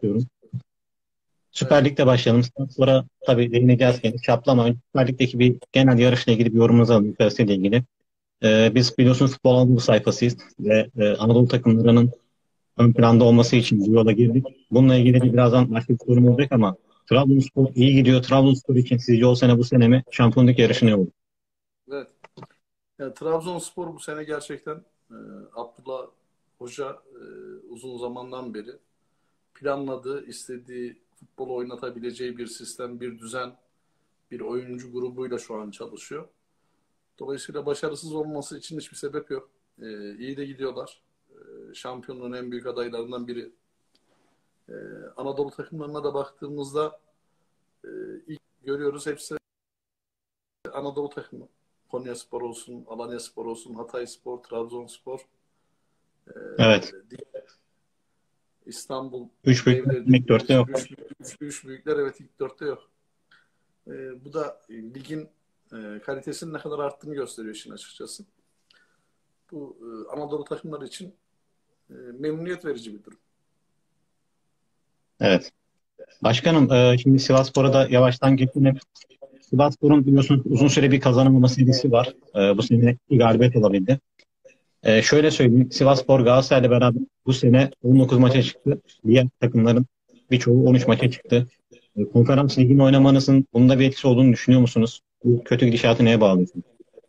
istiyorum. Süper Evet. Lig'de başlayalım. Sonra tabii değineceğiz gene. Çaplama. Süper Lig'deki bir genel yarışla ilgili bir yorumunuzu alalım. Yukarısıyla ilgili. Biz biliyorsunuz futbol Anadolu sayfasıyız ve Anadolu takımlarının ön planda olması için bu yola girdik. Bununla ilgili de birazdan başka bir sorum olacak ama Trabzonspor iyi gidiyor. Trabzonspor için sizce o sene bu sene mi şampiyonluk yarışı ne olur? Evet. Yani Trabzonspor bu sene gerçekten Abdullah Hoca uzun zamandan beri planladığı, istediği futbolu oynatabileceği bir sistem, bir düzen, bir oyuncu grubuyla şu an çalışıyor. Dolayısıyla başarısız olması için hiçbir sebep yok. İyi de gidiyorlar. Şampiyonluğun en büyük adaylarından biri. E, Anadolu takımlarına da baktığımızda e, ilk görüyoruz hepsi Anadolu takımı. Konyaspor olsun, Alanyaspor olsun, Hatayspor, Trabzonspor, Evet. İstanbul Üç büyük devleri ilk dörtte dediğimiz yok. üç büyükler evet ilk dörtte yok. Bu da ligin kalitesinin ne kadar arttığını gösteriyor işin açıkçası. Bu Anadolu takımları için memnuniyet verici bir durum. Evet. Başkanım, şimdi Sivasspor'a da yavaştan geçelim. Sivasspor'un biliyorsunuz uzun süre bir kazanamama serisi var. Bu sene bir galibiyet olabildi. Şöyle söyleyeyim. Sivasspor Galatasaray'la beraber bu sene 19 maça çıktı. Diğer takımların birçoğu 13 maça çıktı. Konferans ligini oynamanızın bunda bir etkisi olduğunu düşünüyor musunuz? Bu kötü gidişatı neye bağlıyorsunuz?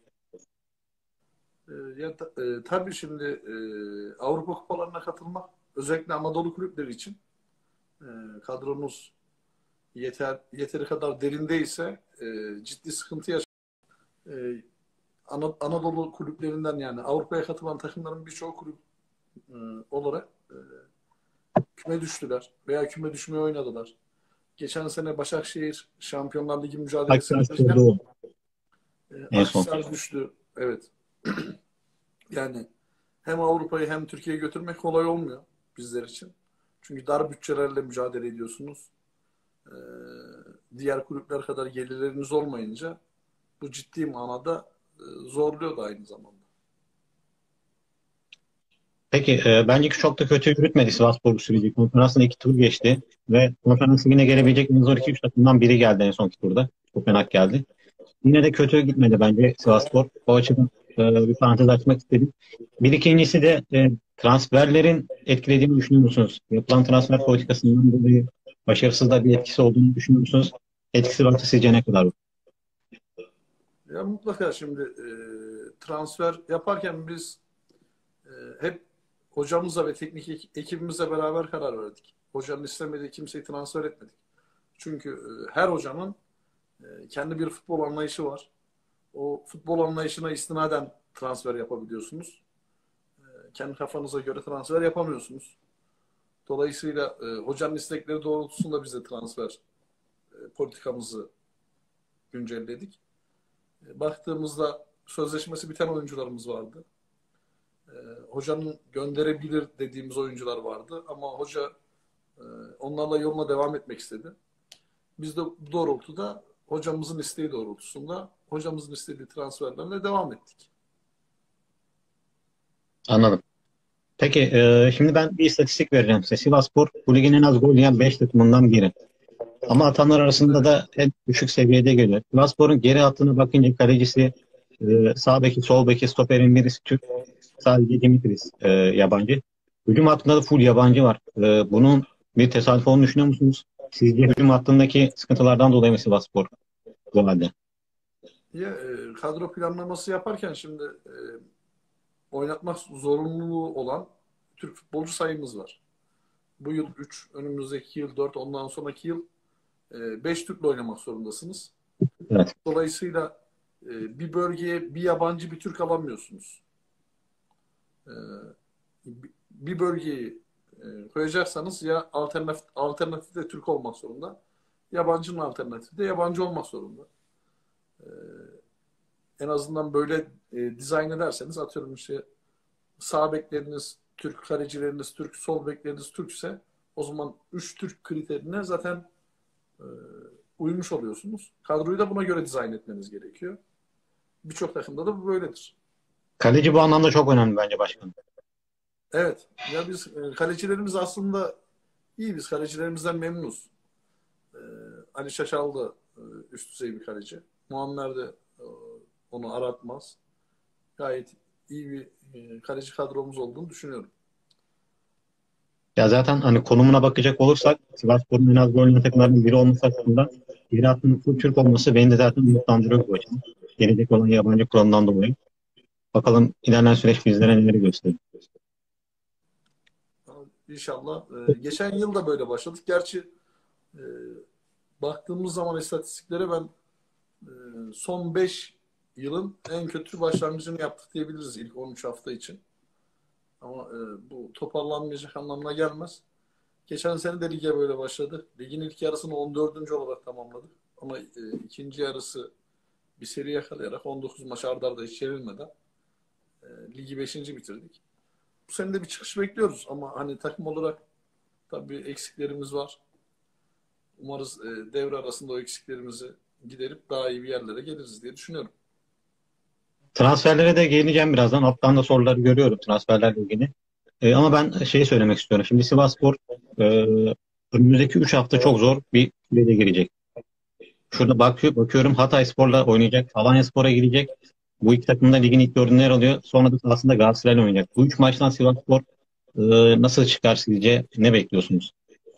Tabii şimdi Avrupa kupalarına katılmak özellikle Anadolu kulüpleri için e, kadronuz yeteri kadar derindeyse ciddi sıkıntı yaşar. E, Anadolu kulüplerinden yani Avrupa'ya katılan takımların birçoğu kulüp e, olarak küme düştüler veya küme düşmeye oynadılar. Geçen sene Başakşehir Şampiyonlar Ligi mücadelesi Akhisar'da verirken o en son. Akhisar düştü. Evet. Yani hem Avrupa'yı hem Türkiye'yi götürmek kolay olmuyor bizler için. Çünkü dar bütçelerle mücadele ediyorsunuz. Ee, Diğer kulüpler kadar gelirleriniz olmayınca bu ciddi manada zorluyor da aynı zamanda. Peki bence ki çok da kötü yürütmedi Sivasspor bu süreci. Konferansın iki tur geçti ve konferans ligine gelebilecek en zor iki üç takımdan biri geldi en sonki turda. Kopenhag geldi. Yine de kötü gitmedi bence Sivasspor. O açıdan bir parantez açmak istedim. Bir ikincisi de transferlerin etkilediğini düşünüyor musunuz? Yapılan transfer politikasından dolayı başarısız da bir etkisi olduğunu düşünüyor musunuz? Etkisi varsa sizce ne kadar? Ya mutlaka şimdi transfer yaparken biz e, hep hocamızla ve teknik ekibimizle beraber karar verdik. Hocanın istemediği kimseyi transfer etmedik. Çünkü her hocanın kendi bir futbol anlayışı var. O futbol anlayışına istinaden transfer yapabiliyorsunuz. Kendi kafanıza göre transfer yapamıyorsunuz. Dolayısıyla hocanın istekleri doğrultusunda biz de transfer politikamızı güncelledik. Baktığımızda sözleşmesi biten oyuncularımız vardı. E, Hocanın gönderebilir dediğimiz oyuncular vardı ama hoca e, onlarla yoluna devam etmek istedi. Biz de bu doğrultuda hocamızın isteği doğrultusunda hocamızın istediği transferlerle devam ettik. Anladım. Peki şimdi ben bir istatistik vereceğim size. Sivasspor bu ligin en az gol yiyen 5 takımından biri. Ama atanlar arasında Evet. da en düşük seviyede geliyor. Sivasspor'un geri hattına bakınca kalecisi, sağ beki, sol beki, stoperin birisi Türk. Sadece Dimitris yabancı. Hücum hattında da full yabancı var. Bunun bir tesadüf olduğunu düşünüyor musunuz? Sizce hücum hattındaki sıkıntılardan dolayı mı Sivasspor bu halde? Kadro planlaması yaparken şimdi oynatmak zorunluluğu olan Türk futbolcu sayımız var. Bu yıl 3, önümüzdeki yıl 4, ondan sonraki yıl 5 Türk'le oynamak zorundasınız. Evet. Dolayısıyla bir bölgeye bir yabancı bir Türk alamıyorsunuz. E, Bir bölgeyi koyacaksanız ya alternatif de Türk olmak zorunda. Yabancının alternatifi de yabancı olmak zorunda. E, En azından böyle dizayn ederseniz atıyorum işte sağ bekleriniz Türk, kalecileriniz Türk, sol bekleriniz Türkse o zaman 3 Türk kriterine zaten e, uymuş oluyorsunuz. Kadroyu da buna göre dizayn etmeniz gerekiyor. Birçok takımda da bu böyledir. Kaleci bu anlamda çok önemli bence başkanım. Evet. Ya biz kalecilerimiz aslında İyi, biz kalecilerimizden memnunuz. Ee, Ali Şaşal da üst düzey bir kaleci. Muammer de onu aratmaz. Gayet iyi bir kaleci kadromuz olduğunu düşünüyorum. Ya zaten hani konumuna bakacak olursak Sivasspor'un en az gol yiyen takımlarının biri olması açısından yeri hattının full Türk olması beni de zaten umutlandırıyor bu açıdan. Gelecek olan yabancı kuralından dolayı. Bakalım ilerleyen süreç bizlere neleri gösterir. İnşallah. Geçen yıl da böyle başladık. Gerçi e, baktığımız zaman istatistiklere ben son 5 yılın en kötü başlangıcını yaptık diyebiliriz ilk 13 hafta için. Ama bu toparlanmayacak anlamına gelmez. Geçen sene de lige böyle başladı. Ligin ilk yarısını 14. olarak tamamladık. Ama ikinci yarısı bir seri yakalayarak 19 maç arda arda hiç yenilmeden ligi 5. bitirdik. Bu sene de bir çıkış bekliyoruz ama hani takım olarak tabii eksiklerimiz var. Umarız devre arasında o eksiklerimizi giderip daha iyi bir yerlere geliriz diye düşünüyorum. Transferlere de geleceğim birazdan. Alttan da soruları görüyorum transferlerle ilgili. Ama ben şeyi söylemek istiyorum. Şimdi Sivasspor e, önümüzdeki 3 hafta çok zor bir sürece girecek. Şurada bakıyorum Hatayspor'la oynayacak. Alanyaspor'a gidecek. Bu iki takım da ligin ilk dördünde yer alıyor. Sonra da aslında Galatasaray'la oynayacak. Bu üç maçtan Sivasspor nasıl çıkar sizce? Ne bekliyorsunuz?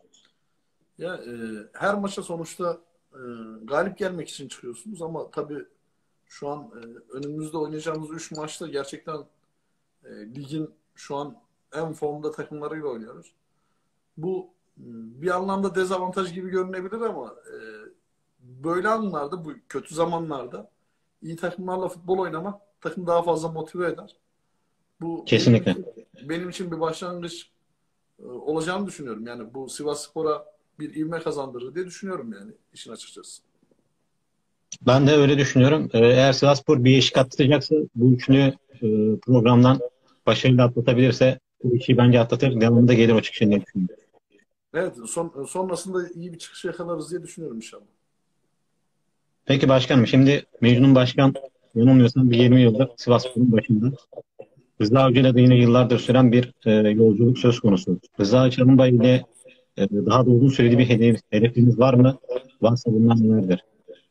Ya her maça sonuçta galip gelmek için çıkıyorsunuz ama tabii şu an önümüzde oynayacağımız 3 maçta gerçekten ligin şu an en formda takımlarıyla oynuyoruz. Bu bir anlamda dezavantaj gibi görünebilir ama böyle anlarda, bu kötü zamanlarda iyi takımlarla futbol oynamak takım daha fazla motive eder. Bu Kesinlikle. benim için bir başlangıç olacağını düşünüyorum. Yani bu Sivasspor'a bir ivme kazandırır diye düşünüyorum yani işin açıkçası. Ben de öyle düşünüyorum. Eğer Sivasspor bir eşik atlatacaksa bu üçlü programdan başarıyla atlatabilirse bu işi bence atlatır. Devamında gelir o çıkışın diye düşünüyorum. Evet, sonrasında iyi bir çıkış yakalarız diye düşünüyorum inşallah. Peki başkanım, şimdi Mecnun Başkan yanılmıyorsam bir 20 yıldır Sivasspor'un başında. Rıza Avcı'yla da yine yıllardır süren bir yolculuk söz konusu. Rıza Çalınbay ile daha da uzun süreli bir hedefiniz var mı? Varsa bunlar nelerdir?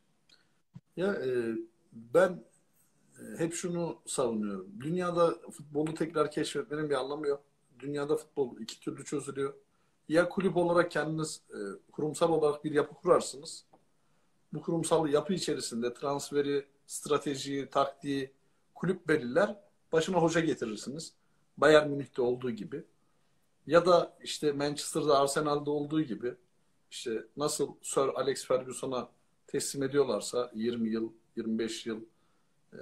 Ya ben hep şunu savunuyorum. Dünyada futbolu tekrar keşfetmenin bir anlamı yok. Dünyada futbol iki türlü çözülüyor. Ya kulüp olarak kendiniz kurumsal olarak bir yapı kurarsınız. Bu kurumsal yapı içerisinde transferi, stratejiyi, taktiği kulüp belirler. Başına hoca getirirsiniz. Bayern Münih'te olduğu gibi. Ya da işte Manchester'da, Arsenal'da olduğu gibi işte nasıl Sir Alex Ferguson'a teslim ediyorlarsa 20 yıl, 25 yıl e,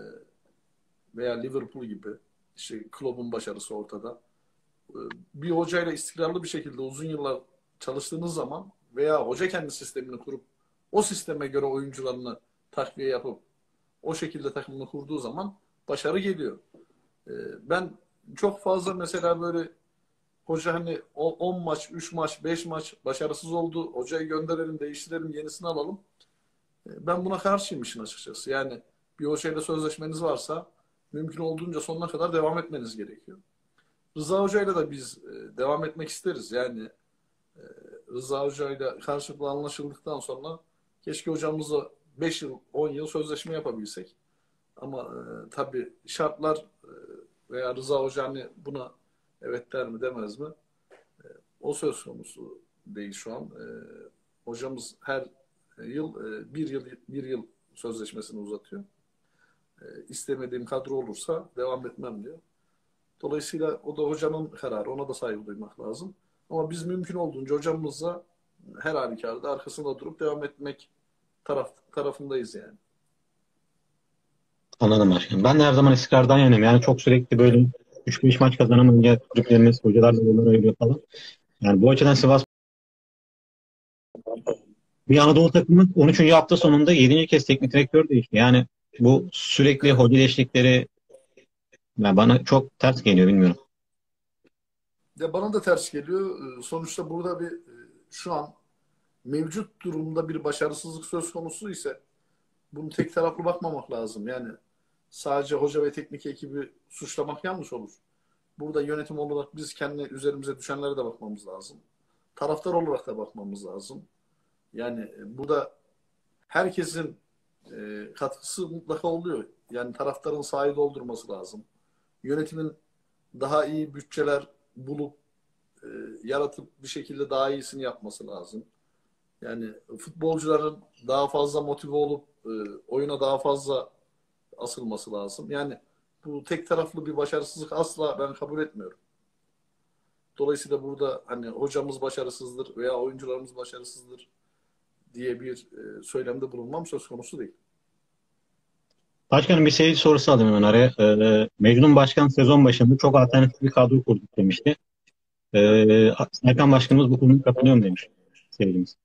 veya Liverpool gibi işte kulübün başarısı ortada. Bir hocayla istikrarlı bir şekilde uzun yıllar çalıştığınız zaman veya hoca kendi sistemini kurup o sisteme göre oyuncularını takviye yapıp o şekilde takımını kurduğu zaman başarı geliyor. Ben çok fazla mesela böyle hoca hani 10 maç, 3 maç, 5 maç başarısız oldu. Hocayı gönderelim, değiştirelim, yenisini alalım. Ben buna karşıyım işin açıkçası. Yani bir hocayla sözleşmeniz varsa mümkün olduğunca sonuna kadar devam etmeniz gerekiyor. Rıza Hoca'yla da biz devam etmek isteriz. Yani e, Rıza Hoca'yla karşılıklı anlaşıldıktan sonra keşke hocamızla 5 yıl, 10 yıl sözleşme yapabilsek. Ama tabii şartlar veya Rıza Hoca hani buna evet der mi demez mi? O söz konusu değil şu an. Hocamız her yıl bir yıl sözleşmesini uzatıyor. İstemediğim kadro olursa devam etmem diyor. Dolayısıyla o da hocanın kararı. Ona da saygı duymak lazım. Ama biz mümkün olduğunca hocamızla her halükarda arkasında durup devam etmek tarafındayız yani. Anladım başkanım. Ben de her zaman istikrardan yanayım. Yani çok sürekli böyle 3-5 maç kazanamayınca kulüplerimiz, hocalar da yolları ayırıyor falan. Yani bu açıdan Sivas bir Anadolu takımı 13. hafta sonunda 7. kez teknik direktör değişti. Yani bu sürekli Evet. hoca değişiklikleri yani bana çok ters geliyor, bilmiyorum. Ya bana da ters geliyor. Sonuçta burada şu an mevcut durumda bir başarısızlık söz konusu ise bunu tek taraflı bakmamak lazım. Yani sadece hoca ve teknik ekibi suçlamak yanlış olur. Burada yönetim olarak biz kendi üzerimize düşenlere de bakmamız lazım. taraftar olarak da bakmamız lazım. Yani bu da herkesin katkısı mutlaka oluyor. Yani taraftarın sahayı doldurması lazım. Yönetimin daha iyi bütçeler bulup e, yaratıp bir şekilde daha iyisini yapması lazım. Yani futbolcuların daha fazla motive olup oyuna daha fazla asılması lazım. Yani bu tek taraflı bir başarısızlık asla ben kabul etmiyorum. Dolayısıyla burada hani hocamız başarısızdır veya oyuncularımız başarısızdır diye bir söylemde bulunmam söz konusu değil. Başkanım bir seyirci sorusu alayım hemen araya. Mecnun Başkan sezon başında çok alternatif bir kadro kurduk demişti. Evet. Serkan Başkanımız bu konuyu katılıyor mu demiş seyircimiz.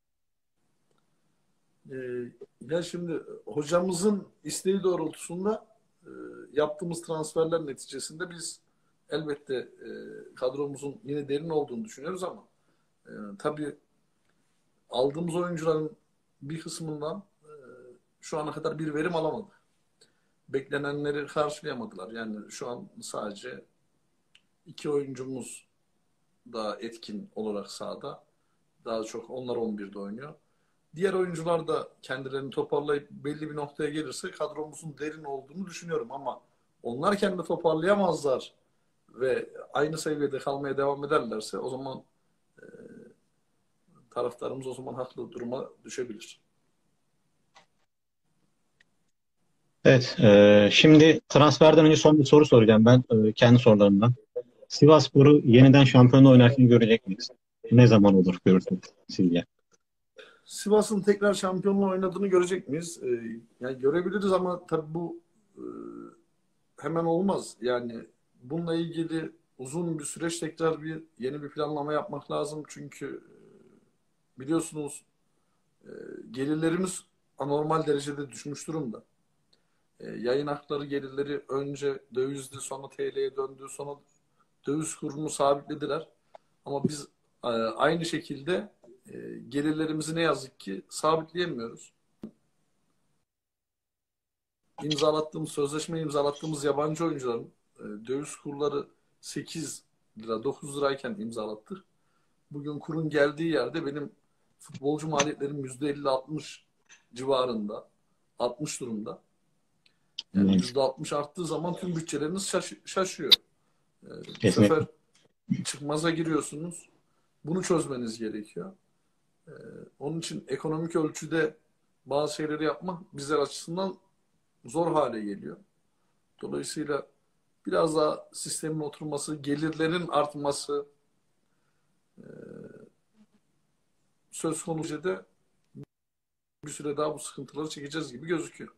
E, Ya şimdi hocamızın isteği doğrultusunda yaptığımız transferler neticesinde biz elbette kadromuzun yine derin olduğunu düşünüyoruz ama tabii aldığımız oyuncuların bir kısmından şu ana kadar bir verim alamadık. Beklenenleri karşılayamadılar. Yani şu an sadece iki oyuncumuz daha etkin olarak sahada. Daha çok onlar 11'de oynuyor. Diğer oyuncular da kendilerini toparlayıp belli bir noktaya gelirse kadromuzun derin olduğunu düşünüyorum ama onlar kendi toparlayamazlar ve aynı seviyede kalmaya devam ederlerse o zaman taraftarımız o zaman haklı duruma düşebilir. Evet, şimdi transferden önce son bir soru soracağım ben kendi sorularımdan. Sivasspor'u yeniden şampiyonluğu oynarken görecek miyiz? Ne zaman olur görürsünüz sizce? Sivas'ın tekrar şampiyonluğu oynadığını görecek miyiz? Yani görebiliriz ama tabii bu e, hemen olmaz. Yani bununla ilgili uzun bir süreç tekrar yeni bir planlama yapmak lazım. Çünkü biliyorsunuz e, gelirlerimiz anormal derecede düşmüş durumda. Yayın hakları gelirleri önce dövizdi, sonra TL'ye döndü, sonra döviz kurunu sabitlediler. Ama biz aynı şekilde gelirlerimizi ne yazık ki sabitleyemiyoruz. Sözleşme imzalattığımız yabancı oyuncuların döviz kurları 8 lira, 9 lirayken imzalattık. Bugün kurun geldiği yerde benim futbolcu maliyetlerim %50-60 civarında, 60 durumda. Yani %60 arttığı zaman tüm bütçeleriniz şaşıyor. Bu sefer Kesinlikle. çıkmaza giriyorsunuz. Bunu çözmeniz gerekiyor. Onun için ekonomik ölçüde bazı şeyleri yapmak bizler açısından zor hale geliyor. Dolayısıyla biraz daha sistemin oturması, gelirlerin artması söz konusu da bir süre daha bu sıkıntıları çekeceğiz gibi gözüküyor.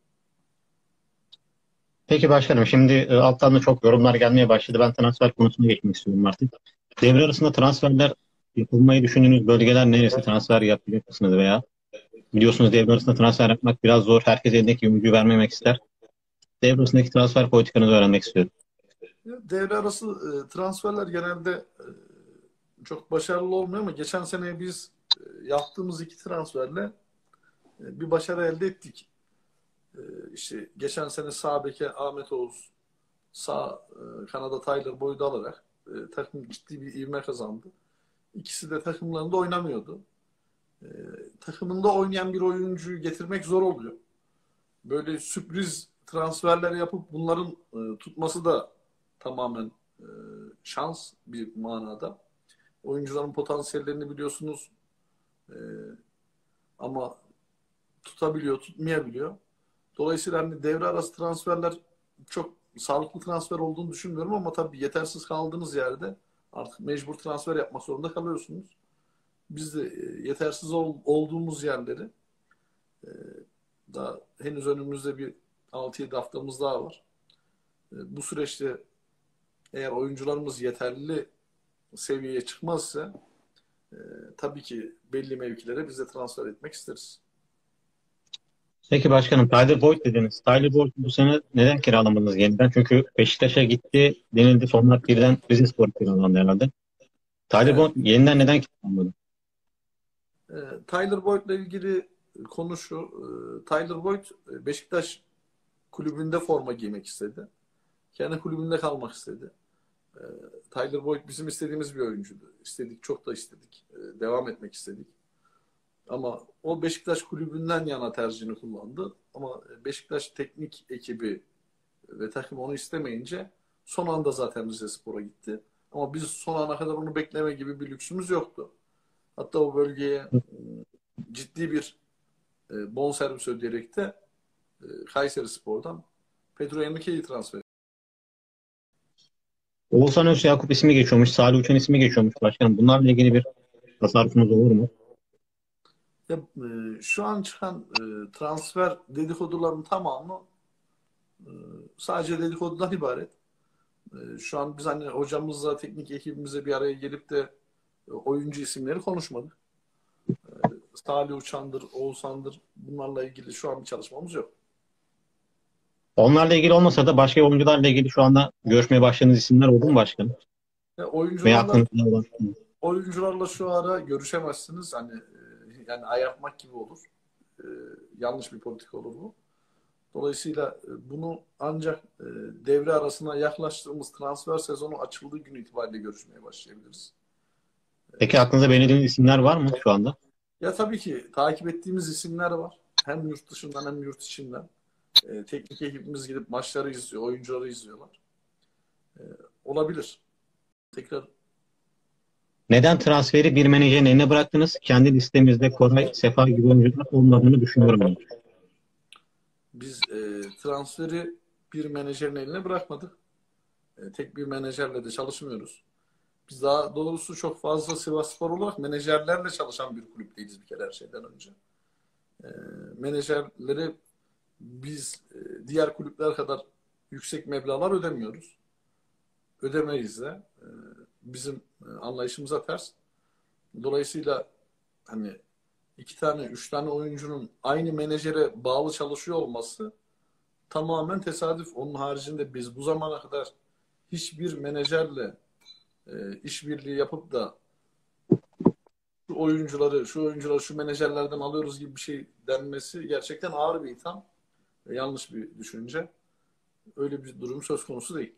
Peki başkanım şimdi alttan da çok yorumlar gelmeye başladı. Ben transfer konusuna geçmek istiyorum artık. Devre arasında transferler yapılmayı düşündüğünüz bölgeler neresi? Transfer yapacak mısınız veya biliyorsunuz devre arasında transfer yapmak biraz zor. Herkes elindeki yumruğu vermemek ister. Devre arasındaki transfer politikanızı öğrenmek istiyorum. Devre arası transferler genelde çok başarılı olmuyor ama geçen sene biz yaptığımız iki transferle bir başarı elde ettik. İşte geçen sene sağ beke Ahmet Oğuz, sağ kanada Tyler Boyd'u alarak takım ciddi bir ivme kazandı. İkisi de takımlarında oynamıyordu. E, Takımında oynayan bir oyuncuyu getirmek zor oluyor. Böyle sürpriz transferler yapıp bunların tutması da tamamen e, şans bir manada. Oyuncuların potansiyellerini biliyorsunuz e, ama tutabiliyor, tutmayabiliyor. Dolayısıyla hani devre arası transferler çok sağlıklı transfer olduğunu düşünmüyorum ama tabii yetersiz kaldığınız yerde artık mecbur transfer yapmak zorunda kalıyorsunuz. Biz de yetersiz olduğumuz yerleri e, daha henüz önümüzde bir 6-7 haftamız daha var. Bu süreçte eğer oyuncularımız yeterli seviyeye çıkmazsa e, tabii ki belli mevkilere biz de transfer etmek isteriz. Peki başkanım Tyler Boyd dediniz. Tyler Boyd bu sene neden kiralamadınız yeniden? Çünkü Beşiktaş'a gitti denildi. Sonra birden Rizespor'a kiralandı herhalde. Tyler Evet. Boyd yeniden neden kiralanmadı? Tyler Boyd'la ilgili konu şu. Tyler Boyd Beşiktaş kulübünde forma giymek istedi. Kendi kulübünde kalmak istedi. E, Tyler Boyd bizim istediğimiz bir oyuncuydu. İstedik, çok da istedik. Devam etmek istedik. Ama o Beşiktaş kulübünden yana tercihini kullandı. Ama Beşiktaş teknik ekibi ve takım onu istemeyince son anda zaten Rizespor'a gitti. Ama biz son ana kadar onu bekleme gibi bir lüksümüz yoktu. Hatta o bölgeye ciddi bir bonservis ödeyerek de Kayserispor'dan Pedro Henrique'yi transfer etti. Oğuzhan Yakup ismi geçiyormuş. Salih Uçan ismi geçiyormuş başkanım. Bunlarla ilgili bir tasarrufunuz olur mu? Ya, şu an çıkan transfer dedikoduların tamamı sadece dedikodudan ibaret. Şu an biz hani hocamızla, teknik ekibimize bir araya gelip de oyuncu isimleri konuşmadık. Salih Uçan'dır, Oğuzhan'dır, bunlarla ilgili şu an bir çalışmamız yok. Onlarla ilgili olmasa da başka oyuncularla ilgili şu anda görüşmeye başladığınız isimler oldu mu başkanım? Veya Oyuncularla aklınızda olan? oyuncularla şu ara görüşemezsiniz. Hani yani ayartmak gibi olur. Yanlış bir politika olur bu. Dolayısıyla bunu ancak devre arasına yaklaştığımız transfer sezonu açıldığı gün itibariyle görüşmeye başlayabiliriz. Peki aklınızda belirlediğiniz isimler var mı şu anda? Ya tabii ki takip ettiğimiz isimler var. Hem yurt dışından hem yurt içinden. Teknik ekibimiz gidip maçları izliyor, oyuncuları izliyorlar. Olabilir. Tekrar Neden transferi bir menajerin eline bıraktınız? Kendi listemizde Koray, Sefa gibi oyuncular olmadığını düşünüyorum ben. biz transferi bir menajerin eline bırakmadık. Tek bir menajerle de çalışmıyoruz. Biz daha doğrusu çok fazla Sivasspor olarak menajerlerle çalışan bir kulüp değiliz bir kere her şeyden önce. Menajerleri biz diğer kulüpler kadar yüksek meblağlar ödemiyoruz. Ödemeyiz de. Bizim anlayışımıza ters. Dolayısıyla hani iki tane, üç tane oyuncunun aynı menajere bağlı çalışıyor olması tamamen tesadüf. Onun haricinde biz bu zamana kadar hiçbir menajerle işbirliği yapıp da şu menajerlerden alıyoruz gibi bir şey denmesi gerçekten ağır bir itham ve yanlış bir düşünce. Öyle bir durum söz konusu değil.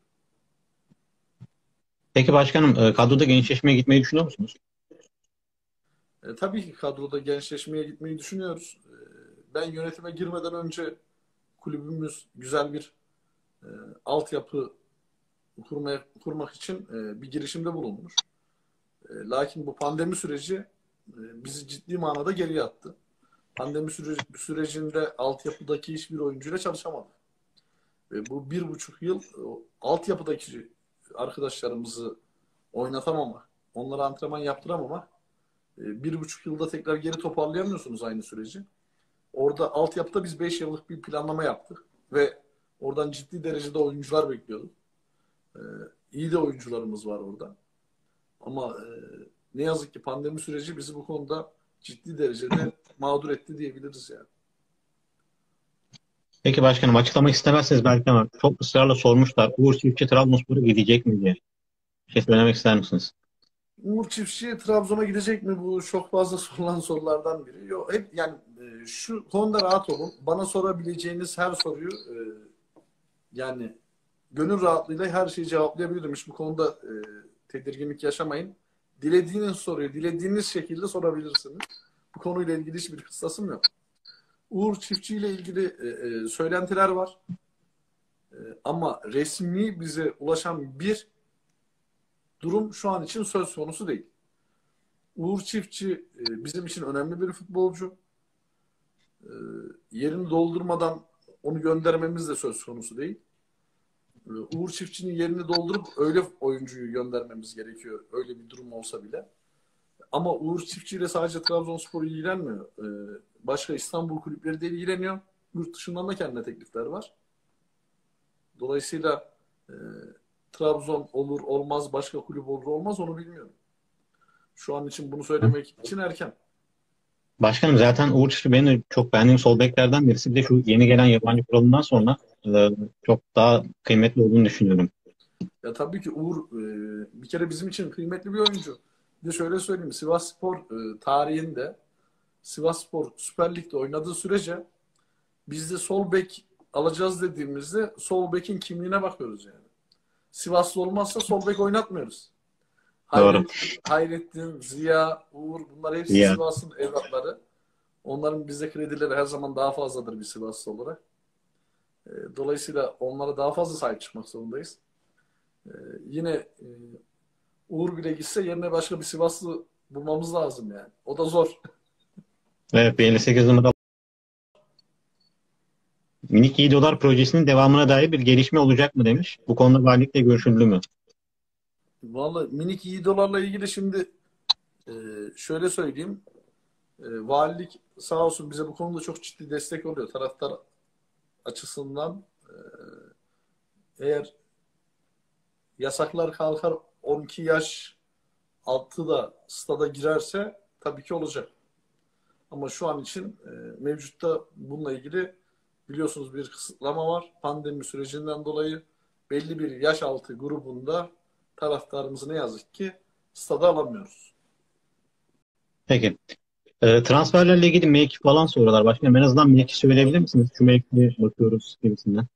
Peki başkanım kadroda gençleşmeye gitmeyi düşünüyor musunuz? Tabii ki kadroda gençleşmeye gitmeyi düşünüyoruz. Ben yönetime girmeden önce kulübümüz güzel bir e, altyapı kurmak için bir girişimde bulunmuş. Lakin bu pandemi süreci bizi ciddi manada geriye attı. Pandemi sürecinde altyapıdaki hiçbir oyuncuyla çalışamadık. Ve bu 1,5 yıl altyapıdaki arkadaşlarımızı oynatamamak, onlara antrenman yaptıramamak, 1,5 yılda tekrar geri toparlayamıyorsunuz aynı süreci. Orada altyapıda biz 5 yıllık bir planlama yaptık ve oradan ciddi derecede oyuncular bekliyorduk. E, iyi de oyuncularımız var orada. Ama ne yazık ki pandemi süreci bizi bu konuda ciddi derecede mağdur etti diyebiliriz yani. Peki başkanım açıklamak istemezseniz belki ama çok ısrarla sormuşlar. Uğur Çiftçi Trabzonspor'a gidecek mi diye. Bir şey söylemek ister misiniz? Umur Çiftçi Trabzon'a gidecek mi? Bu çok fazla sorulan sorulardan biri. Yok, hep yani şu konuda rahat olun. Bana sorabileceğiniz her soruyu yani gönül rahatlığıyla her şeyi cevaplayabilirim. Hiç bu konuda tedirginlik yaşamayın. Dilediğiniz soruyu dilediğiniz şekilde sorabilirsiniz. Bu konuyla ilgili hiçbir kıstasım yok. Uğur Çiftçi ile ilgili söylentiler var. Ama resmi bize ulaşan bir durum şu an için söz konusu değil. Uğur Çiftçi bizim için önemli bir futbolcu. E, yerini doldurmadan onu göndermemiz de söz konusu değil. Uğur Çiftçi'nin yerini doldurup öyle oyuncuyu göndermemiz gerekiyor. Öyle bir durum olsa bile. Ama Uğur Çiftçi ile sadece Trabzonspor ilgilenmiyor. Başka İstanbul kulüpleri de ilgileniyor. Yurt dışından da kendine teklifler var. Dolayısıyla Trabzon olur olmaz, başka kulüp olur olmaz onu bilmiyorum. Şu an için bunu söylemek için erken. Başkanım zaten Uğur Çiftçi benim de çok beğendiğim sol beklerden birisi. Bir de şu yeni gelen yabancı kuralından sonra çok daha kıymetli olduğunu düşünüyorum. Ya tabii ki Uğur bir kere bizim için kıymetli bir oyuncu. Bir de şöyle söyleyeyim. Sivasspor tarihinde Sivasspor Süper Lig'de oynadığı sürece biz de sol bek alacağız dediğimizde sol bekin kimliğine bakıyoruz yani. Sivaslı olmazsa sol bek oynatmıyoruz. Doğru. Hayrettin, Ziya, Uğur bunlar hepsi Ya. Sivas'ın evlatları. Onların bize kredileri her zaman daha fazladır bir Sivaslı olarak. Dolayısıyla onlara daha fazla sahip çıkmak zorundayız. Yine Uğur bile gitse yerine başka bir Sivaslı bulmamız lazım yani. O da zor. Evet, bir 58 numara. Minik İdolar projesinin devamına dair bir gelişme olacak mı demiş. Bu konuda valilikle görüşüldü mü? Vallahi minik İdolarla ilgili şimdi şöyle söyleyeyim. Valilik sağ olsun bize bu konuda çok ciddi destek oluyor. Taraftar açısından eğer yasaklar kalkar 12 yaş altı da stada girerse tabii ki olacak. Ama şu an için mevcutta bununla ilgili biliyorsunuz bir kısıtlama var. Pandemi sürecinden dolayı belli bir yaş altı grubunda taraftarımızı ne yazık ki stada alamıyoruz. Peki. Transferlerle ilgili mevki falan soruyorlar. Başkanım en azından mevki söyleyebilir misiniz? Şu mevkiye bakıyoruz gibisinden.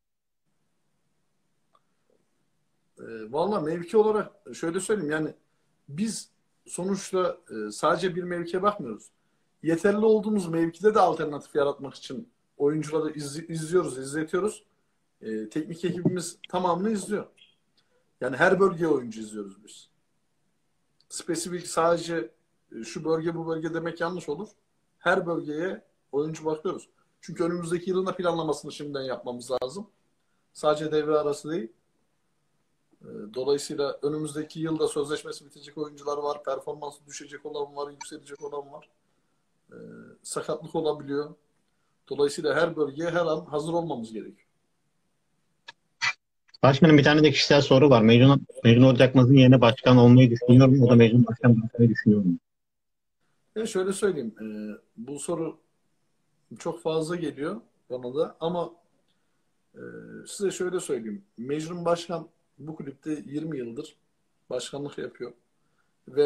Valla mevki olarak şöyle söyleyeyim yani biz sonuçta sadece bir mevkiye bakmıyoruz. Yeterli olduğumuz mevkide de alternatif yaratmak için oyuncuları izliyoruz, izletiyoruz. Teknik ekibimiz tamamını izliyor. Yani her bölgeye oyuncu izliyoruz biz. Spesifik sadece şu bölge bu bölge demek yanlış olur. Her bölgeye oyuncu bakıyoruz. Çünkü önümüzdeki yılın da planlamasını şimdiden yapmamız lazım. Sadece devre arası değil. Dolayısıyla önümüzdeki yılda sözleşmesi bitecek oyuncular var. Performansı düşecek olan var. Yükselecek olan var. Sakatlık olabiliyor. Dolayısıyla her bölgeye her an hazır olmamız gerekiyor. Başkanım bir tane de kişisel soru var. Mecnun Ocakmaz'ın yerine başkan olmayı düşünüyorum. O da Mecnun Başkan olmayı düşünüyorum. Şöyle söyleyeyim. Bu soru çok fazla geliyor bana da ama size şöyle söyleyeyim. Mecnun Başkan bu kulüpte 20 yıldır başkanlık yapıyor. Ve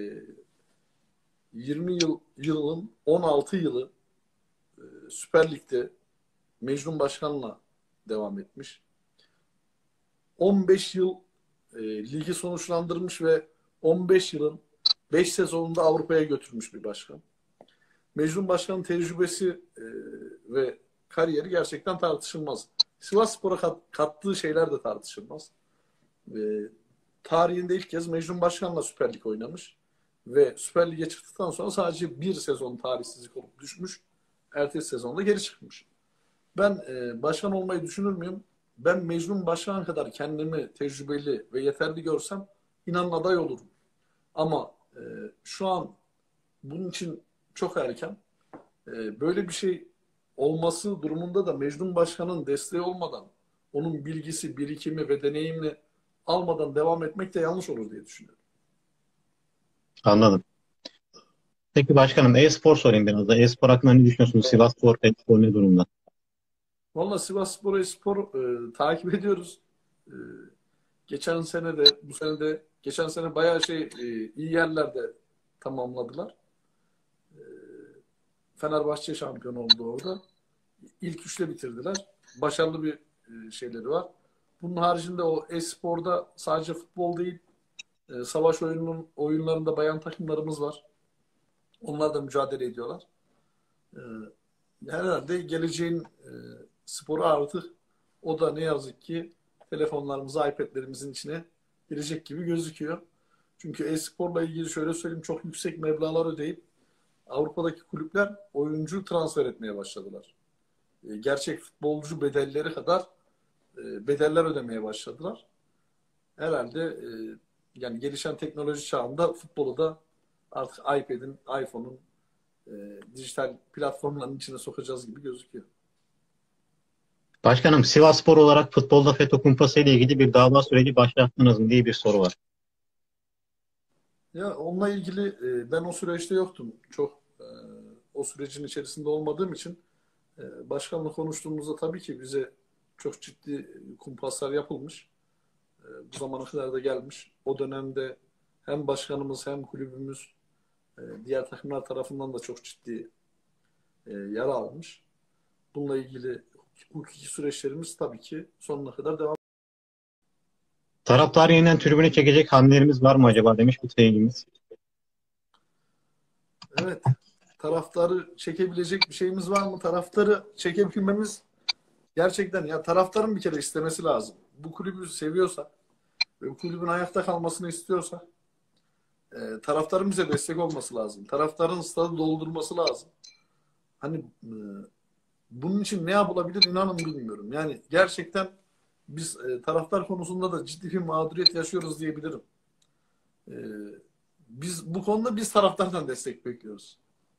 20 yılın 16 yılı Süper Lig'de Mecnun Başkan'la devam etmiş. 15 yıl ligi sonuçlandırmış ve 15 yılın 5 sezonunda Avrupa'ya götürmüş bir başkan. Mecnun Başkan'ın tecrübesi ve kariyeri gerçekten tartışılmaz. Sivasspor'a kattığı şeyler de tartışılmaz. Tarihinde ilk kez Mecnun Başkan'la Süper Lig oynamış. Ve Süper Lig'e çıktıktan sonra sadece bir sezon tarihsizlik olup düşmüş. Ertesi sezonda geri çıkmış. Ben başkan olmayı düşünür müyüm? Ben Mecnun Başkan kadar kendimi tecrübeli ve yeterli görsem inanın aday olurum. Ama şu an bunun için çok erken. Böyle bir şey olması durumunda da Mecnun Başkan'ın desteği olmadan, onun bilgisi, birikimi ve deneyimini almadan devam etmek de yanlış olur diye düşünüyorum. Anladım. Peki başkanım e-spor sorayım biraz da. E-spor hakkında ne düşünüyorsunuz? Sivasspor, e-spor ne durumda? Valla Sivasspor Espor takip ediyoruz. E, Geçen sene de bu sene de geçen sene bayağı iyi yerlerde tamamladılar. Fenerbahçe şampiyon oldu orada. İlk üçle bitirdiler. Başarılı bir şeyleri var. Bunun haricinde o e-sporda sadece futbol değil, savaş oyunlarında bayan takımlarımız var. Onlar da mücadele ediyorlar. E, Herhalde geleceğin sporu artık o da ne yazık ki telefonlarımıza, iPad'lerimizin içine girecek gibi gözüküyor. Çünkü e-sporla ilgili şöyle söyleyeyim çok yüksek meblağlar ödeyip Avrupa'daki kulüpler oyuncu transfer etmeye başladılar. Gerçek futbolcu bedelleri kadar bedeller ödemeye başladılar. Herhalde yani gelişen teknoloji çağında futbolu da artık iPad'in, iPhone'un dijital platformların içine sokacağız gibi gözüküyor. Başkanım Sivasspor olarak futbolda FETÖ Kumpası ile ilgili bir dava süreci başlattınız mı diye bir soru var. Ya onunla ilgili ben o süreçte yoktum. Çok o sürecin içerisinde olmadığım için başkanla konuştuğumuzda tabii ki bize çok ciddi kumpaslar yapılmış. Bu zamana kadar da gelmiş. O dönemde hem başkanımız hem kulübümüz diğer takımlar tarafından da çok ciddi yara almış. Bununla ilgili hukuki süreçlerimiz tabii ki sonuna kadar devam Taraftarı yeniden tribüne çekecek hamlelerimiz var mı acaba demiş bir seyircimiz. Evet. Taraftarı çekebilecek bir şeyimiz var mı? Taraftarı çekebilmemiz gerçekten, ya taraftarın bir kere istemesi lazım. Bu kulübü seviyorsa ve bu kulübün ayakta kalmasını istiyorsa taraftarın bize destek olması lazım. Taraftarın stadı doldurması lazım. Hani bunun için ne yapılabilir inanın bilmiyorum. Yani gerçekten biz taraftar konusunda da ciddi bir mağduriyet yaşıyoruz diyebilirim. E, Biz bu konuda biz taraftardan destek bekliyoruz.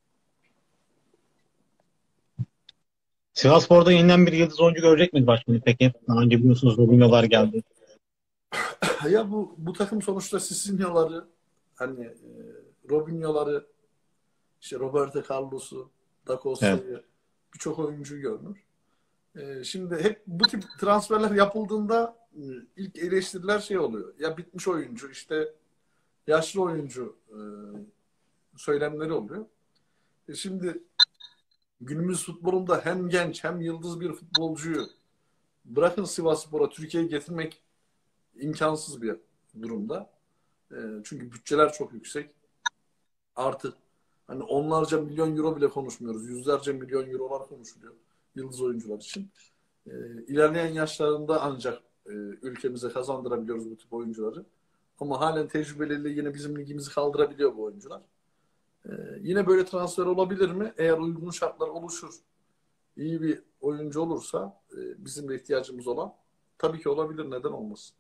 Sivasspor'da yeniden bir yıldız oyuncu görecek miyiz başkanım peki? Daha önce biliyorsunuz Robinho'lar geldi. Ya bu takım sonuçta Sisinho'ları, hani Robinho'ları, işte Roberto Carlos'u, Da Evet. Costa'yı, birçok oyuncu görmüş. Şimdi hep bu tip transferler yapıldığında ilk eleştiriler şey oluyor. Ya bitmiş oyuncu, işte yaşlı oyuncu söylemleri oluyor. Şimdi günümüz futbolunda hem genç hem yıldız bir futbolcuyu bırakın Sivasspor'a Türkiye'ye getirmek imkansız bir durumda. Çünkü bütçeler çok yüksek. Artı hani onlarca milyon euro bile konuşmuyoruz. Yüzlerce milyon eurolar konuşuluyor yıldız oyuncular için. İlerleyen yaşlarında ancak ülkemize kazandırabiliyoruz bu tip oyuncuları. Ama halen tecrübeleriyle yine bizim ligimizi kaldırabiliyor bu oyuncular. Yine böyle transfer olabilir mi? Eğer uygun şartlar oluşur, iyi bir oyuncu olursa bizim de ihtiyacımız olan, tabii ki olabilir. Neden olmasın?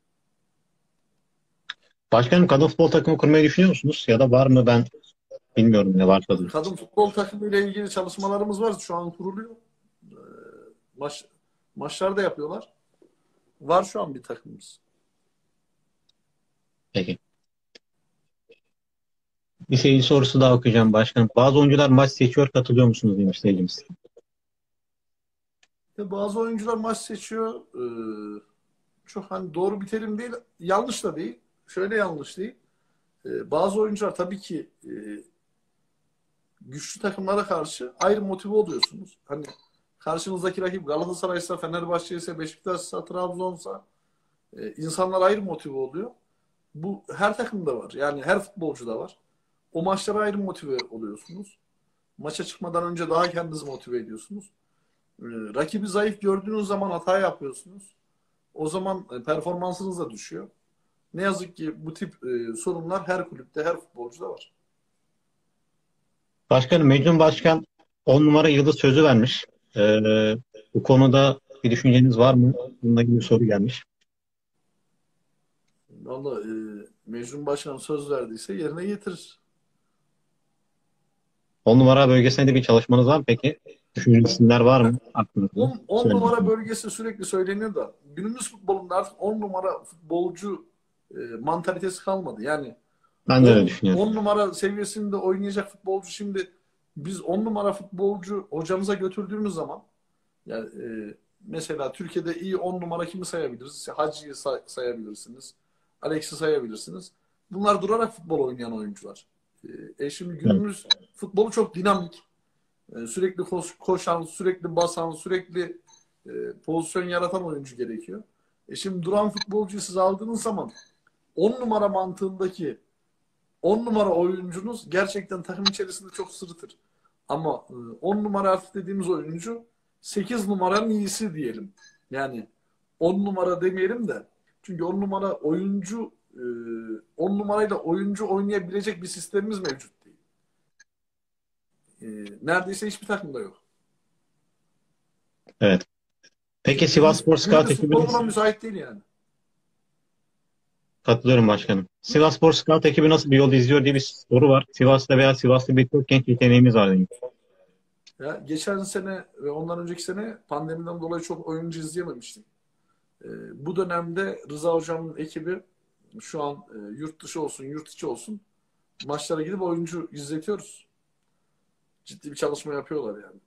Başkanım kadın futbol takımı kurmayı düşünüyor musunuz? Ya da var mı ben bilmiyorum ne varsa da. Kadın futbol takımı ile ilgili çalışmalarımız var. Şu an kuruluyor. E, maç, Maçlar da yapıyorlar. Var şu an bir takımımız. Peki. Bir seyirci sorusu daha okuyacağım başkanım. Bazı oyuncular maç seçiyor katılıyor musunuz demiş seyircimiz. Bazı oyuncular maç seçiyor. Çok hani doğru bir terim değil. Yanlış da değil. Şöyle yanlış değil. Bazı oyuncular tabii ki güçlü takımlara karşı ayrı motive oluyorsunuz. Hani karşınızdaki rakip Galatasaray'sa, Fenerbahçe'yse, Beşiktaş'sa, Trabzon'sa insanlar ayrı motive oluyor. Bu her takımda var. Yani her futbolcuda var. O maçlara ayrı motive oluyorsunuz. Maça çıkmadan önce daha kendinizi motive ediyorsunuz. Rakibi zayıf gördüğünüz zaman hata yapıyorsunuz. O zaman performansınız da düşüyor. Ne yazık ki bu tip sorunlar her kulüpte, her futbolcuda var. Başkanım Mecnun Başkan 10 numara yıldız sözü vermiş. Ee, Bu konuda bir düşünceniz var mı? Bununla ilgili bir soru gelmiş. Vallahi Mecnun Başkan söz verdiyse yerine getirir. 10 numara bölgesinde de bir çalışmanız var mı peki? Düşündüğünüz isimler var mı aklınızda? 10 numara Söylemek. bölgesi sürekli söyleniyor da günümüz futbolunda artık 10 numara futbolcu mantalitesi kalmadı. Yani Ben de öyle düşünüyorum. 10 numara seviyesinde oynayacak futbolcu, şimdi biz 10 numara futbolcu hocamıza götürdüğümüz zaman, yani mesela Türkiye'de iyi 10 numara kimi sayabiliriz? İşte Hacı'yı sayabilirsiniz. Alex'i sayabilirsiniz. Bunlar durarak futbol oynayan oyuncular. Şimdi Evet. günümüz futbolu çok dinamik. Sürekli koşan, sürekli basan, sürekli pozisyon yaratan oyuncu gerekiyor. Şimdi duran futbolcuyu siz aldığınız zaman 10 numara mantığındaki 10 numara oyuncunuz gerçekten takım içerisinde çok sırıtır. Ama 10 numara artık dediğimiz oyuncu 8 numaranın iyisi diyelim. Yani 10 numara demeyelim de, çünkü 10 numara oyuncu 10 numarayla oyuncu oynayabilecek bir sistemimiz mevcut değil. Neredeyse hiçbir takımda yok. Evet. Peki Çünkü Sivasspor Scout günümüz ekibi futbolu buna nasıl? müsait değil yani. Katılıyorum başkanım. Sivasspor Scout ekibi nasıl bir yol izliyor diye bir soru var. Sivas'ta veya Sivas'ta birçok genç yeteneğimiz var demiş. Ya, geçen sene ve ondan önceki sene pandemiden dolayı çok oyuncu izleyememiştik. Bu dönemde Rıza Hocam'ın ekibi şu an yurt dışı olsun, yurt içi olsun maçlara gidip oyuncu izletiyoruz. Ciddi bir çalışma yapıyorlar yani.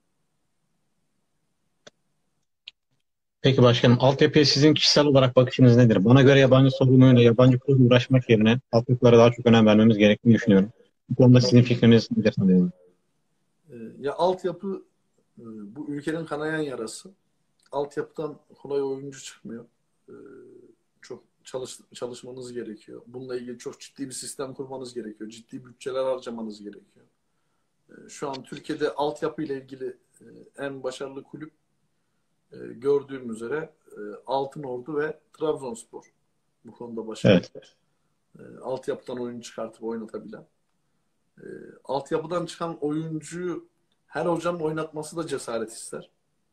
Peki başkanım, altyapıya sizin kişisel olarak bakışınız nedir? Bana göre yabancı sorunuyla, yabancı kurumla uğraşmak yerine altyapılara daha çok önem vermemiz gerektiğini düşünüyorum. Bu konuda sizin fikriniz nedir sanıyorum. Ya altyapı bu ülkenin kanayan yarası. Altyapıdan kolay oyuncu çıkmıyor. E, Çok çalışmanız gerekiyor. Bununla ilgili çok ciddi bir sistem kurmanız gerekiyor. Ciddi bütçeler harcamanız gerekiyor. Şu an Türkiye'de altyapı ile ilgili en başarılı kulüp gördüğüm üzere Altınordu ve Trabzonspor bu konuda başarılı. Evet. Altyapıdan oyuncu çıkartıp oynatabilen. Altyapıdan çıkan oyuncuyu her hocanın oynatması da cesaret ister.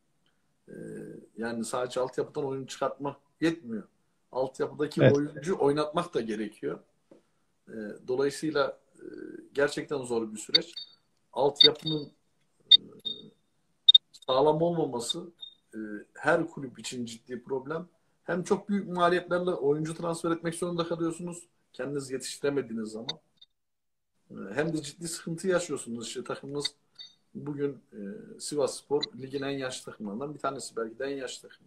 Yani sadece altyapıdan oyuncu çıkartmak yetmiyor. Altyapıdaki Evet. oyuncu oynatmak da gerekiyor. Dolayısıyla gerçekten zor bir süreç. Altyapının sağlam olmaması her kulüp için ciddi problem. Hem çok büyük maliyetlerle oyuncu transfer etmek zorunda kalıyorsunuz. Kendiniz yetiştiremediğiniz zaman. Hem de ciddi sıkıntı yaşıyorsunuz. İşte takımınız bugün Sivasspor ligin en yaşlı takımlarından bir tanesi. Belki de en yaşlı takımı.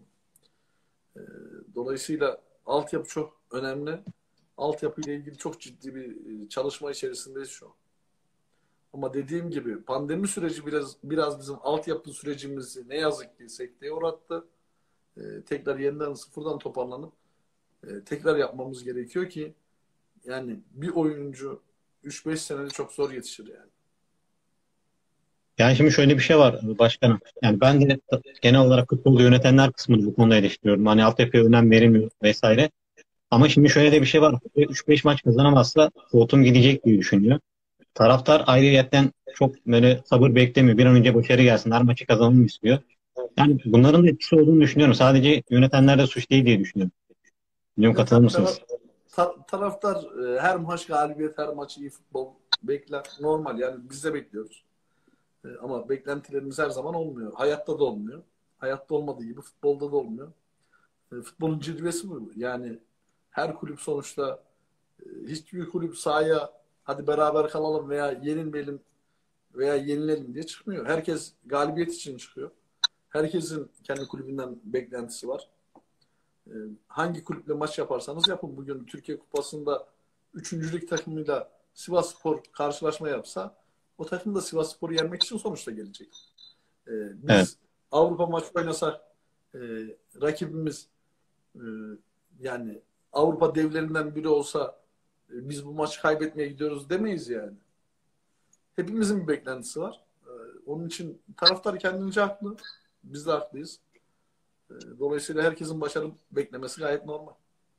Dolayısıyla altyapı çok önemli. Altyapı ile ilgili çok ciddi bir çalışma içerisindeyiz şu an. Ama dediğim gibi pandemi süreci biraz bizim altyapı sürecimizi ne yazık ki sekteye uğrattı. Tekrar yeniden sıfırdan toparlanıp tekrar yapmamız gerekiyor ki yani bir oyuncu 3-5 senede çok zor yetişir yani. Yani şimdi şöyle bir şey var başkanım. Yani ben de genel olarak futbolu yönetenler kısmını bu konuda eleştiriyorum. Hani altyapıya önem verilmiyor vesaire. Ama şimdi şöyle de bir şey var. 3-5 maç kazanamazsa koltuğum gidecek diye düşünüyor. Taraftar ayrıyetten çok böyle sabır beklemiyor. Bir an önce başarı gelsin. Her maçı kazanalım istiyor. Yani bunların da etkisi olduğunu düşünüyorum. Sadece yönetenler de suç değil diye düşünüyorum. Bilmiyorum, Ya katılır tabii mısınız? taraftar her maç galibiyet, her maç iyi futbol bekler. Normal yani biz de bekliyoruz. Ama beklentilerimiz her zaman olmuyor. Hayatta da olmuyor. Hayatta olmadığı gibi futbolda da olmuyor. Futbolun cilvesi bu. Yani her kulüp sonuçta hiçbir kulüp sahaya hadi beraber kalalım veya yenilmeyelim veya yenilelim diye çıkmıyor. Herkes galibiyet için çıkıyor. Herkesin kendi kulübünden beklentisi var. Hangi kulüple maç yaparsanız yapın. Bugün Türkiye Kupası'nda üçüncülük takımıyla Sivasspor karşılaşma yapsa o takım da Sivasspor'u yenmek için sonuçta gelecek. Evet. Biz Avrupa maçı oynasak rakibimiz e, yani Avrupa devlerinden biri olsa biz bu maçı kaybetmeye gidiyoruz demeyiz yani. Hepimizin bir beklentisi var. Onun için taraftar kendince haklı. Biz de haklıyız. Dolayısıyla herkesin başarı beklemesi gayet normal.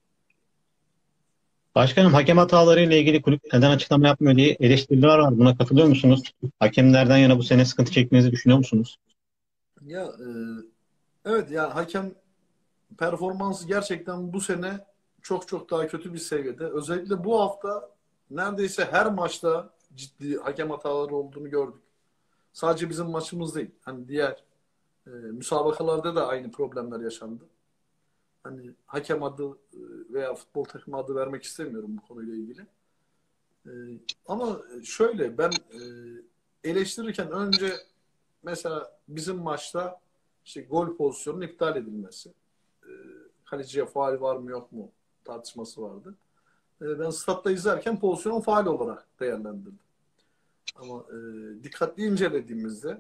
Başkanım, hakem hataları ile ilgili kulüp neden açıklama yapmıyor diye eleştiriler var. Buna katılıyor musunuz? Hakemlerden yana bu sene sıkıntı çektiğinizi düşünüyor musunuz? Ya evet yani hakem performansı gerçekten bu sene çok çok daha kötü bir seviyede. Özellikle bu hafta neredeyse her maçta ciddi hakem hataları olduğunu gördük. Sadece bizim maçımız değil. Hani diğer müsabakalarda da aynı problemler yaşandı. Hani hakem adı veya futbol takımı adı vermek istemiyorum bu konuyla ilgili. E, Ama şöyle ben eleştirirken önce mesela bizim maçta işte gol pozisyonunun iptal edilmesi. E, Kaleciye faul var mı yok mu tartışması vardı. Ben statta izlerken pozisyonu faul olarak değerlendirdim. Ama dikkatli incelediğimizde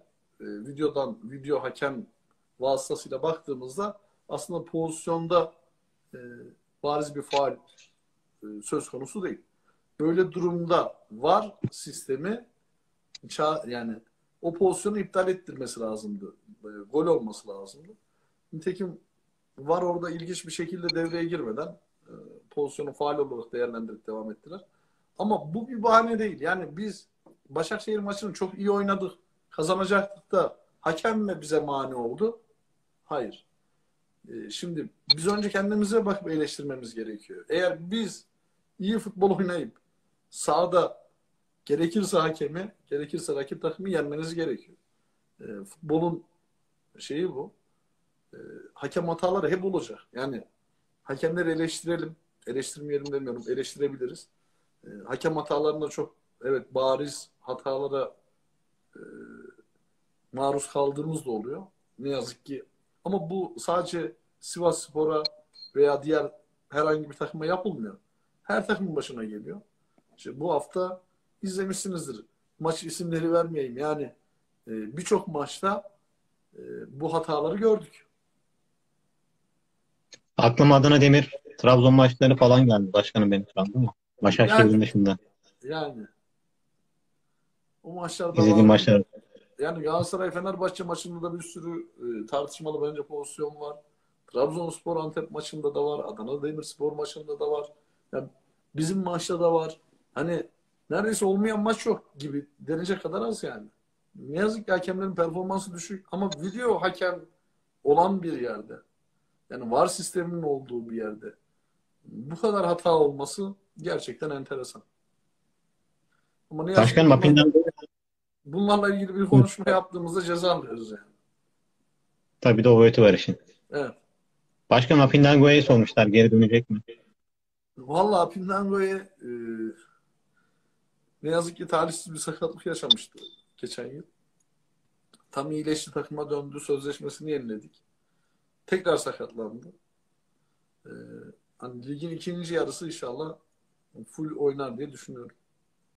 video hakem vasıtasıyla baktığımızda aslında pozisyonda e, bariz bir faul söz konusu değil. Böyle durumda VAR sistemi yani o pozisyonu iptal ettirmesi lazımdı. Gol olması lazımdı. Nitekim VAR orada ilginç bir şekilde devreye girmeden pozisyonu faul olarak değerlendirip devam ettiler. Ama bu bir bahane değil. Yani biz Başakşehir maçını çok iyi oynadık. Kazanacaktık da hakem mi bize mani oldu? Hayır. Şimdi biz önce kendimize bakıp eleştirmemiz gerekiyor. Eğer biz iyi futbol oynayıp sahada gerekirse hakemi, gerekirse rakip takımı yenmeniz gerekiyor. Futbolun şeyi bu. Hakem hataları hep olacak. Yani hakemleri eleştirelim. Eleştirmeyelim demiyorum. Eleştirebiliriz. Hakem hatalarında çok evet bariz hatalara e, maruz kaldığımız da oluyor. Ne yazık ki. Ama bu sadece Sivasspor'a veya diğer herhangi bir takıma yapılmıyor. Her takımın başına geliyor. İşte bu hafta izlemişsinizdir. Maç isimleri vermeyeyim. Yani birçok maçta bu hataları gördük. Aklıma Adana Demir Trabzon maçları falan geldi başkanım benim şu an, değil mi? Yani Başakşehir'in dışında. yani o maçlarda İzlediğim var. maçlar. Yani Galatasaray-Fenerbahçe maçında da bir sürü tartışmalı bence pozisyon var. Trabzonspor-Antep maçında da var. Adana Demirspor maçında da var. Yani bizim maçta da var. Hani neredeyse olmayan maç yok gibi denecek kadar az yani. Ne yazık ki hakemlerin performansı düşük ama video hakem olan bir yerde. Yani VAR sisteminin olduğu bir yerde. Bu kadar hata olması gerçekten enteresan. Ama ne yazık ki Başkanım bunlarla ilgili bir konuşma yaptığımızda ceza alıyoruz yani. tabii de o boyutu var işin. Evet. Başkanım Apindago'ya sormuşlar geri dönecek mi? Vallahi Pindango'ya ne yazık ki talihsiz bir sakatlık yaşamıştı geçen yıl. Tam iyileşti, takıma döndü, sözleşmesini yeniledik. Tekrar sakatlandı. E, Hani ligin ikinci yarısı inşallah full oynar diye düşünüyorum.